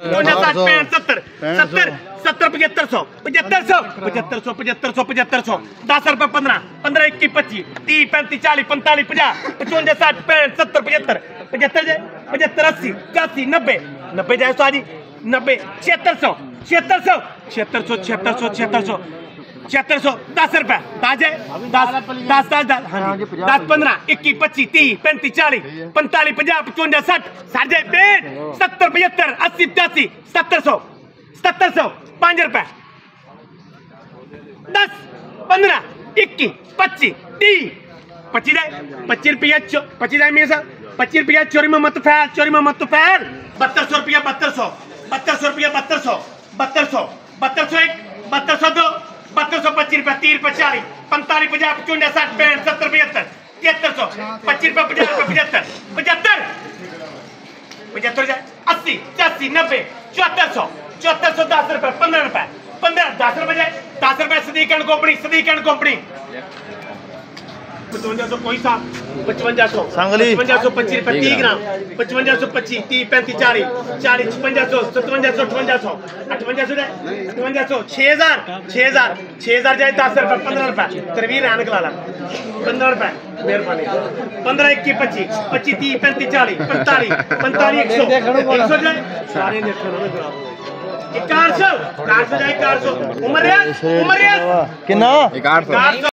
59 65 70 70 75 100 75 100 75 100 10 रुपए 15 15 21 25 30 35 40 45 50 55 60 65 70 75 80 85 90 90 जाए तो आजी 90 7600 10 रुपए 10 हाँ जी 10 15 21 25 30 35 40 45 50 55 60 60 जाए पेट 70 75 80 85 700 5 रुपए 10 15 21 25 30 25 जाए 25 रुपया 25 जाए मेरे साथ 25 रुपया चोरी में मत फैल 7200 रुपया 7200 रुपया 7200 1 7200 2 7225 रुपया 30 रुपया 40 45 50 55 60 65 70 75 7300 25 रुपया 50 रुपया 75 जाए 80 85 90 7400 10 रुपए 15 रुपए 10 रुपए जाए 10 रुपए सदीक एंड कंपनी 5500 कोई सा 5500 5525 रुपए 30 ग्राम 5525 30 35 40 5500 5700 5800 5800 6000 जाए 10 रुपए 15 रुपए तरवीर है निकला 15 रुपए मेहरबानी 15 21 25 30 35 40 45 100 जाए सारे देखो 400 जाए 400 उमर कितना 400